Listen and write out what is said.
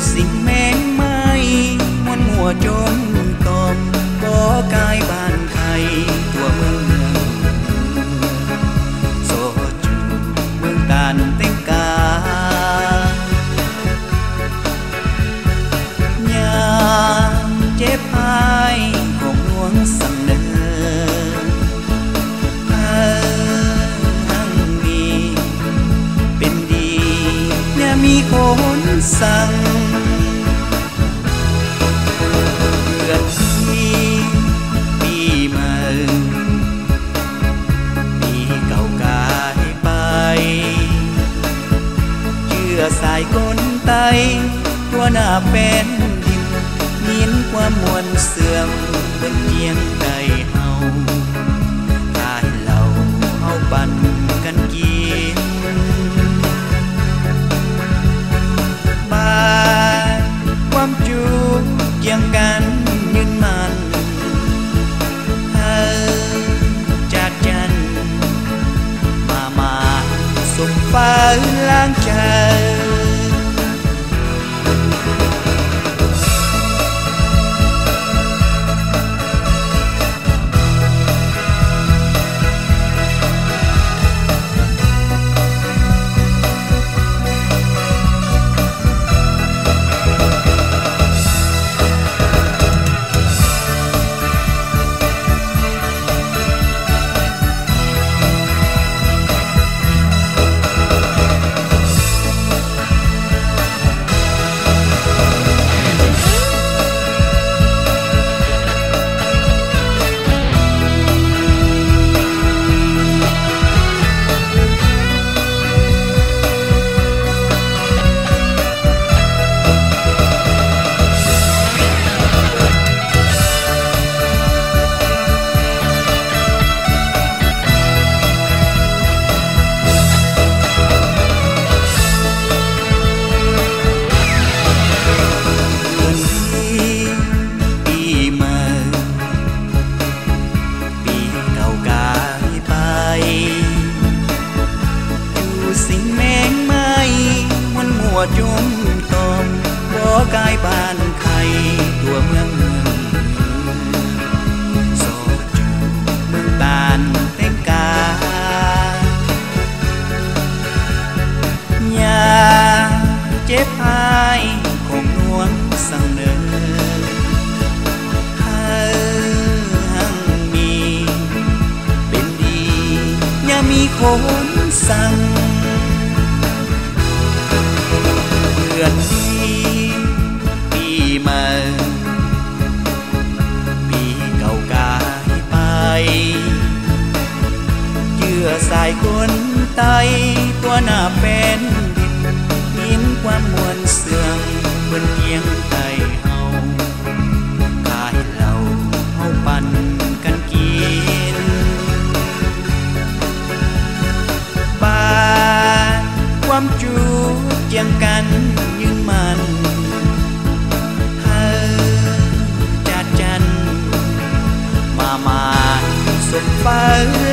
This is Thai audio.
สิ่งแมงไม้มวนหัวจนตอมบ่กายบ้านไข่ตัวเมืองโซจูเมืองตานเต็งกายามเจ็บหายของหลวงสั่งเดินทั้งมีเป็นดีเนี่ยมีคนสั่งเดือนที่ปีใหม่ปีเก่ากายไปเชื่อสายคนไตตัวหน้าเป็นดินมีนความมวลเสื่อมบนเกียงใดเฮาตายเหล่าเฮาปั่นกันกินบ้านความจูเกี่ยงกันยืนมันจากจันมาสมฟ้าล้างใจจุ่มตอมบ่กายบ้านไข่ตัวเมืองโซจูเมืองตานเต็งกายาเจ็บหายของหลวงสั่งเดินหังมีเป็นดีอย่ามีคนสั่งเดือนนี้ปีใหม่ปีเก่ากายไปเชื่อสายคนไตตัวหน้าเป็นดินมินความมวลเสื่อมบนเกียงไตเฮากายเหล่าเฮาปั่นกันกินบ้านความจูเกี่ยงกันยืนมันจัดจันมาสมฟ้า